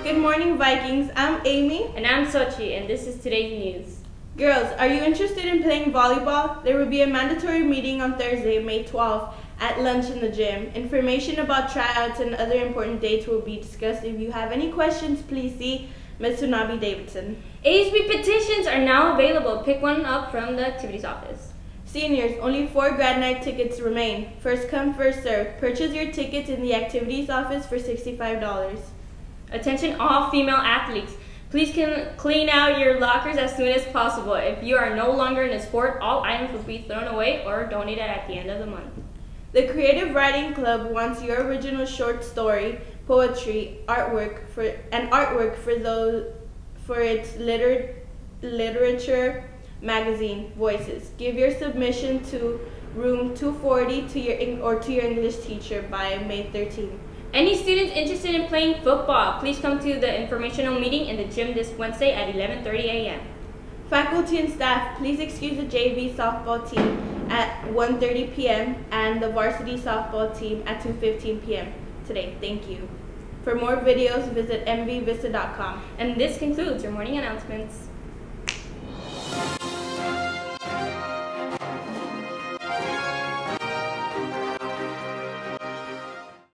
Good morning, Vikings. I'm Amy. And I'm Sochi, and this is today's news. Girls, are you interested in playing volleyball? There will be a mandatory meeting on Thursday, May 12th, at lunch in the gym. Information about tryouts and other important dates will be discussed. If you have any questions, please see Ms. Tsunabe Davidson. ASB petitions are now available. Pick one up from the activities office. Seniors, only 4 grad night tickets remain. First come, first served. Purchase your tickets in the activities office for $65. Attention all female athletes. Please clean out your lockers as soon as possible. If you are no longer in a sport, all items will be thrown away or donated at the end of the month. The Creative Writing Club wants your original short story, poetry, artwork for its literature magazine, Voices. Give your submission to room 240 to your English teacher by May 13th. Any students interested in playing football, please come to the informational meeting in the gym this Wednesday at 11:30 a.m. Faculty and staff, please excuse the JV softball team at 1:30 p.m. and the varsity softball team at 2:15 p.m. today. Thank you. For more videos, visit mvvista.com. And this concludes your morning announcements.